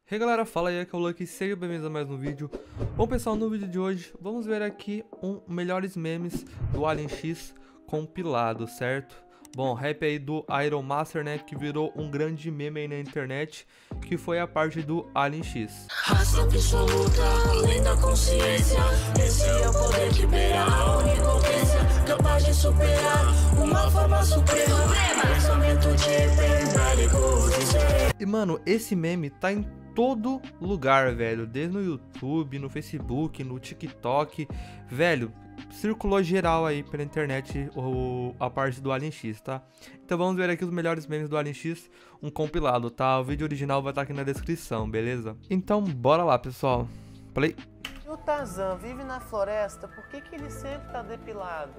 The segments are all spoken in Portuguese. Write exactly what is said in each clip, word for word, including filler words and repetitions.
E aí galera, fala aí, aqui é o Lucky, sejam bem-vindos a mais um vídeo. Bom pessoal, no vídeo de hoje vamos ver aqui um melhores memes do Alien X compilado, certo? Bom, rap aí do Iron Master, né, que virou um grande meme aí na internet, que foi a parte do Alien X. Raça absoluta, além da consciência, esse é o poder que beira a onipotência, capaz de superar uma forma suprema, pensamento de periférico de ser. E mano, esse meme tá em todo lugar, velho, desde no YouTube, no Facebook, no TikTok, velho, circulou geral aí pela internet o, a parte do Alien X, tá? Então vamos ver aqui os melhores memes do Alien X, um compilado, tá? O vídeo original vai estar aqui na descrição, beleza? Então bora lá, pessoal. Play. O Tarzan vive na floresta, por que que ele sempre tá depilado?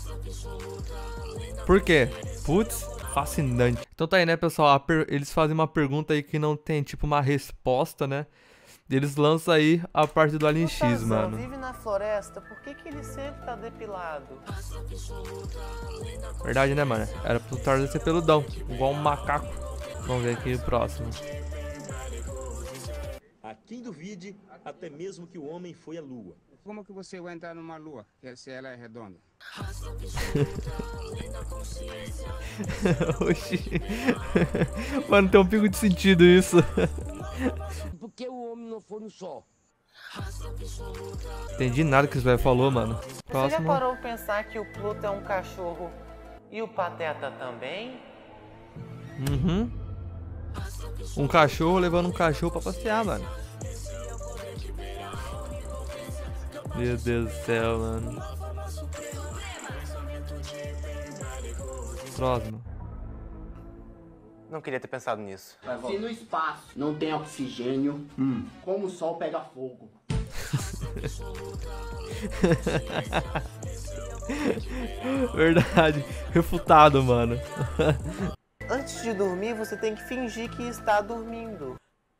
Por quê? Putz, fascinante. Então tá aí, né, pessoal? Eles fazem uma pergunta aí que não tem, tipo, uma resposta, né? Eles lançam aí a parte do Alien O X, Tarzan mano. vive na floresta, por que que ele sempre tá depilado? Verdade, né, mano? Era pro Tarzan ser peludão, igual um macaco. Vamos ver aqui o próximo. A quem duvide, até mesmo que o homem foi à lua. Como que você vai entrar numa lua, se ela é redonda? Oxi. Mano, tem um pico de sentido isso. Por que o homem não foi no sol? Entendi nada que o Zé falou, mano. Você já Próximo. parou pra pensar que o Pluto é um cachorro e o Pateta também? Uhum. Um cachorro levando um cachorro pra passear, mano. Meu Deus do céu, mano. Próximo. Não queria ter pensado nisso. Se no espaço não tem oxigênio, hum. como o sol pega fogo? Verdade. Refutado, mano. Antes de dormir, você tem que fingir que está dormindo.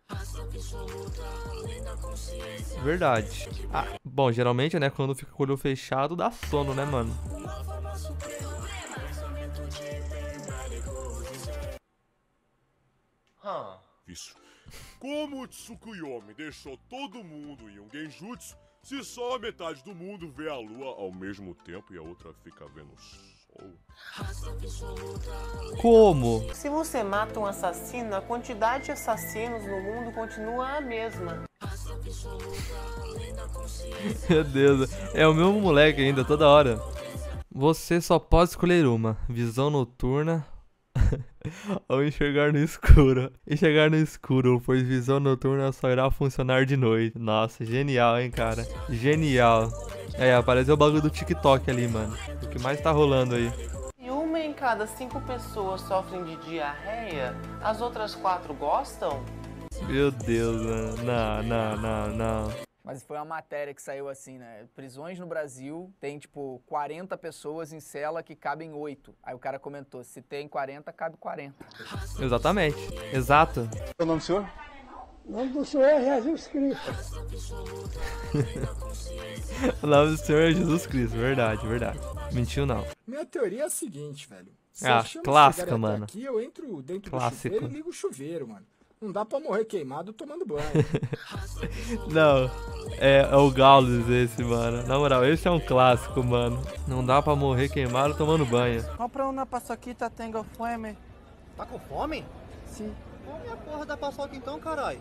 Verdade. Ah, bom, geralmente, né, quando fica com o olho fechado, dá sono, né, mano? Hum. Isso. Como o Tsukuyomi deixou todo mundo em um genjutsu, se só a metade do mundo vê a lua ao mesmo tempo e a outra fica vendo o sol? Como? Se você mata um assassino, a quantidade de assassinos no mundo continua a mesma. Meu Deus, é o mesmo moleque ainda, toda hora. Você só pode escolher uma: visão noturna ou enxergar no escuro. Enxergar no escuro, pois visão noturna só irá funcionar de noite. Nossa, genial, hein, cara. Genial. É, apareceu o bagulho do TikTok ali, mano. O que mais tá rolando aí? E uma em cada cinco pessoas sofrem de diarreia, as outras quatro gostam? Meu Deus, mano. Não, não, não, não. Mas foi uma matéria que saiu assim, né? Prisões no Brasil tem, tipo, quarenta pessoas em cela que cabem oito. Aí o cara comentou, se tem quarenta, cabe quarenta. Exatamente. Exato. O nome do senhor? O nome do senhor é Jesus Cristo. O nome do senhor é Jesus Cristo. Verdade, verdade. Mentiu não. Minha teoria é a seguinte, velho. Se Ah, a chama clássica, chegar até mano. aqui, eu entro dentro Clássico. do chuveiro e ligo o chuveiro, mano. Não dá pra morrer queimado tomando banho. Não, é, é o Gaules esse, mano. Na moral, esse é um clássico, mano. Não dá pra morrer queimado tomando banho. Compra uma paçoquita, tengo fome. Tá com fome? Sim. Come a porra da paçoca então, caralho.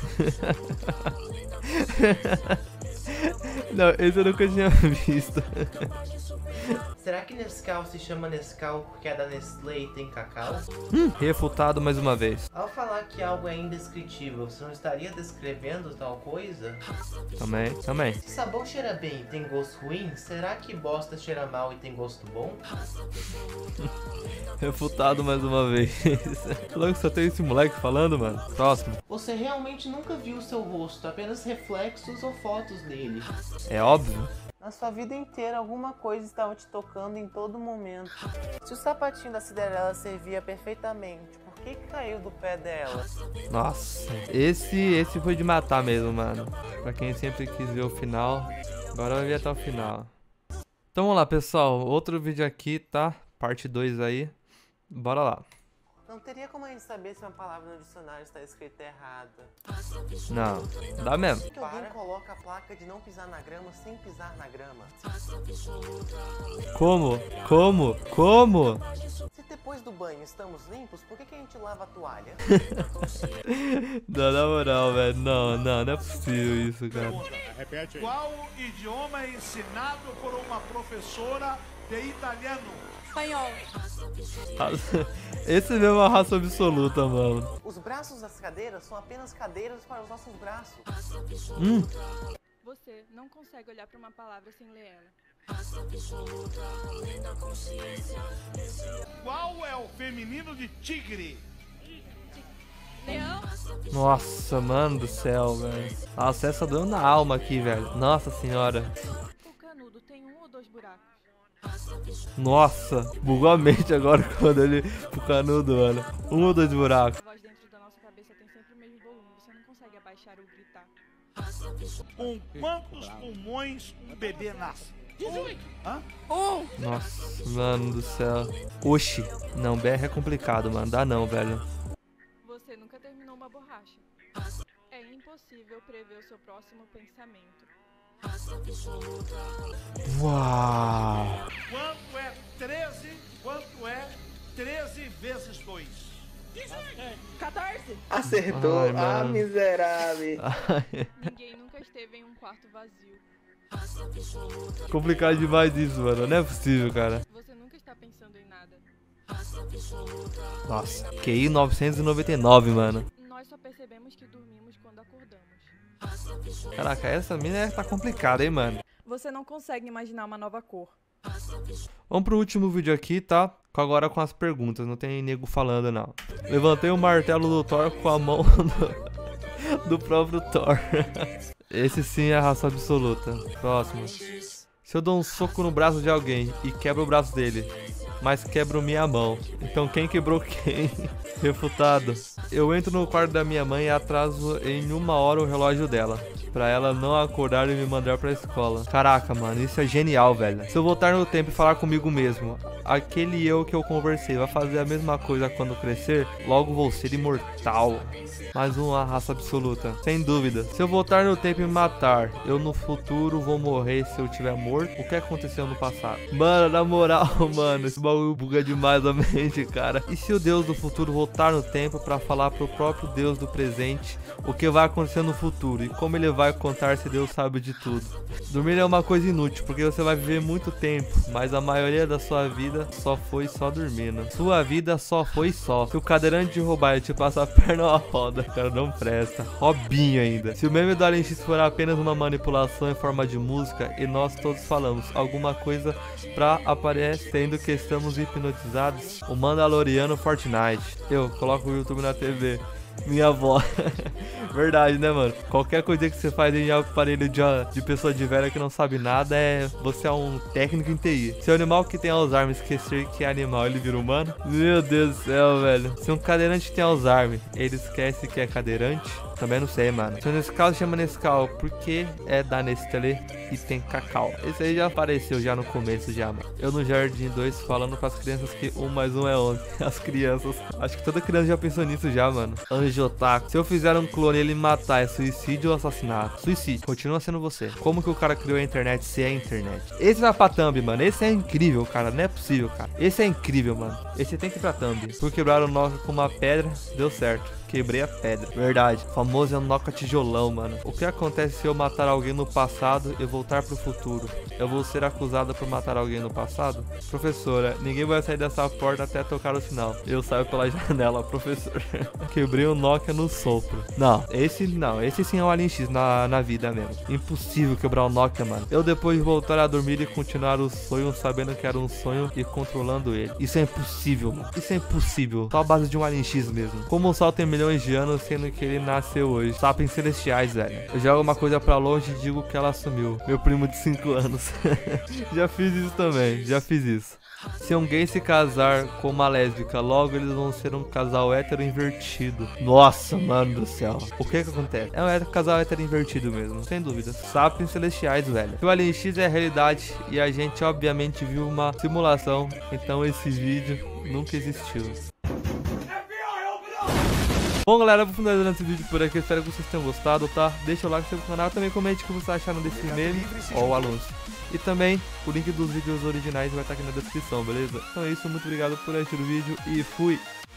Não, esse eu nunca tinha visto. Será que Nescau se chama Nescau porque é da Nestlé e tem cacau? Hum, refutado mais uma vez. Ao falar que algo é indescritível, você não estaria descrevendo tal coisa? Também, também. Se sabão cheira bem e tem gosto ruim, será que bosta cheira mal e tem gosto bom? Refutado mais uma vez. Logo só tem esse moleque falando, mano. Próximo. Você realmente nunca viu o seu rosto, apenas reflexos ou fotos dele. É óbvio. Na sua vida inteira, alguma coisa estava te tocando em todo momento. Se o sapatinho da Cinderela servia perfeitamente, por que que caiu do pé dela? Nossa, esse, esse foi de matar mesmo, mano. Pra quem sempre quis ver o final, agora vai ver até o final. Então vamos lá, pessoal. Outro vídeo aqui, tá? Parte dois aí. Bora lá. Não teria como a gente saber se uma palavra no dicionário está escrita errada. Não, dá mesmo. Por que alguém coloca a placa de não pisar na grama sem pisar na grama? Como? Como? Como? Se depois do banho estamos limpos, por que, que a gente lava a toalha? Não, na moral, velho. Não, não, não é possível isso, cara. Repete aí. Qual idioma é ensinado por uma professora de italiano? Espanhol. Esse mesmo é uma raça absoluta, mano. Os braços das cadeiras são apenas cadeiras para os nossos braços. Hum. Você não consegue olhar para uma palavra sem ler ela. Qual é o feminino de tigre? Leão. Nossa, mano do céu, velho. Nossa, essa doeu na alma aqui, velho. Nossa senhora. O canudo tem um ou dois buracos? Nossa, bugou a mente agora quando ele pro canudo, mano. Um ou dois buracos. A voz dentro da nossa cabeça tem sempre o mesmo volume. Você não consegue abaixar ou gritar. Com quantos pulmões um bebê nasce? dezoito. Hã? Um. Nossa, mano do céu. Oxi. Não, B R é complicado, mano. Dá não, velho. Você nunca terminou uma borracha. É impossível prever o seu próximo pensamento. Uau. Quanto é treze? Quanto é treze vezes dois? quatorze. Acertou. Ai, Ah, mano. miserável. Ninguém nunca esteve em um quarto vazio. Complicado demais isso, mano. Não é possível, cara. Você nunca está pensando em nada. Nossa, Q I novecentos e noventa e nove, mano. Nós só percebemos que dormimos quando acordamos. Caraca, essa mina tá complicada, hein, mano. Você não consegue imaginar uma nova cor. Vamos pro último vídeo aqui, tá? Agora com as perguntas, não tem nego falando, não. Levantei o martelo do Thor com a mão do, do próprio Thor. Esse sim é a raça absoluta. Próximo. Se eu dou um soco no braço de alguém e quebro o braço dele, mas quebro minha mão, então quem quebrou quem? Refutado. Eu entro no quarto da minha mãe e atraso em uma hora o relógio dela, pra ela não acordar e me mandar pra escola. Caraca, mano, isso é genial, velho. Se eu voltar no tempo e falar comigo mesmo, aquele eu que eu conversei vai fazer a mesma coisa quando crescer, logo vou ser imortal. Mais uma raça absoluta, sem dúvida. Se eu voltar no tempo e me matar, eu no futuro vou morrer se eu tiver morto. O que aconteceu no passado? Mano, na moral, mano, esse bagulho buga demais a mente, cara. E se o Deus do futuro voltar no tempo pra falar pro próprio Deus do presente o que vai acontecer no futuro e como ele vai contar se Deus sabe de tudo? Dormir é uma coisa inútil, porque você vai viver muito tempo, mas a maioria da sua vida só foi só dormindo. Sua vida só foi só. Se o cadeirante te roubar e te passar a perna ou a roda, cara, não presta. Robinho ainda. Se o meme do Alien X for apenas uma manipulação em forma de música e nós todos falamos alguma coisa pra aparecendo que estamos hipnotizados, o Mandaloriano Fortnite. Eu coloco o YouTube na T V. Minha avó. Verdade, né, mano? Qualquer coisa que você faz em aparelho de, de pessoa de velha que não sabe nada é... Você é um técnico em T I. Se o animal que tem Alzheimer esquecer que é animal, ele vira humano? Meu Deus do céu, velho. Se um cadeirante tem Alzheimer, ele esquece que é cadeirante? Também não sei, mano. Se o Nescau chama Nescau, porque é da Nestlé e tem cacau. Esse aí já apareceu já no começo já, mano. Eu no Jardim dois falando pras crianças que um mais um é onze. As crianças. Acho que toda criança já pensou nisso já, mano. Anjo otaku. Se eu fizer um clone e ele me matar, é suicídio ou assassinato? Suicídio. Continua sendo você. Como que o cara criou a internet se é a internet? Esse vai pra thumb, mano. Esse é incrível, cara. Não é possível, cara. Esse é incrível, mano. Esse tem que ir pra thumb. Por quebrar o Nokia com uma pedra, deu certo. Quebrei a pedra. Verdade. O famoso é o Nokia tijolão, mano. O que acontece se eu matar alguém no passado e voltar pro futuro? Eu vou ser acusada por matar alguém no passado? Professora, ninguém vai sair dessa porta até tocar o sinal. Eu saio pela janela, professor. Quebrei o Nokia no sopro. Não, esse não. Esse sim é um Alien X na, na vida mesmo. Impossível quebrar o Nokia, mano. Eu depois de voltar a dormir e continuar o sonho sabendo que era um sonho e controlando ele. Isso é impossível, mano. Isso é impossível. Só a base de um Alien X mesmo. Como o Sol tem milhões de anos, sendo que ele nasceu hoje. Sapiens celestiais, velho. Eu jogo uma coisa pra longe e digo que ela sumiu. Meu primo de cinco anos. Já fiz isso também. Já fiz isso. Se um gay se casar com uma lésbica, logo eles vão ser um casal hétero invertido. Nossa, mano do céu. O que que acontece? É um hétero, casal hétero invertido mesmo, sem dúvida. Sapiens celestiais, velho. O Alien X é a realidade e a gente obviamente viu uma simulação. Então esse vídeo nunca existiu. Bom, galera, vou finalizando esse vídeo por aqui. Espero que vocês tenham gostado, tá? Deixa o like, se inscreve no canal. Também comente o que vocês acharam desse meme ou o anúncio. E também o link dos vídeos originais vai estar aqui na descrição, beleza? Então é isso, muito obrigado por assistir o vídeo e fui!